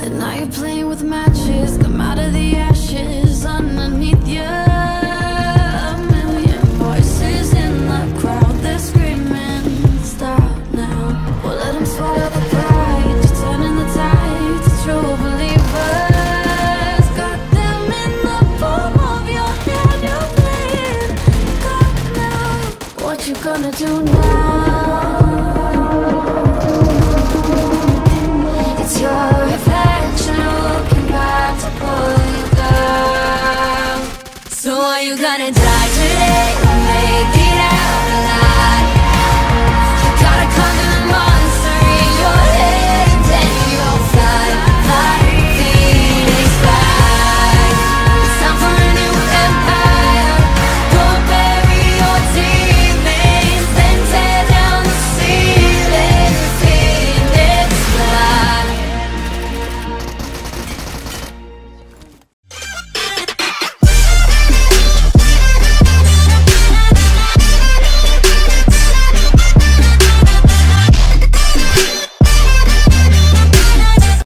And now you're playing with matches. Come out of the ashes underneath you. A million voices in the crowd, they're screaming, stop now. Well, let them swallow the pride. You're turning the tide to true believers. Got them in the palm of your hand. You're playing God now. What you gonna do now?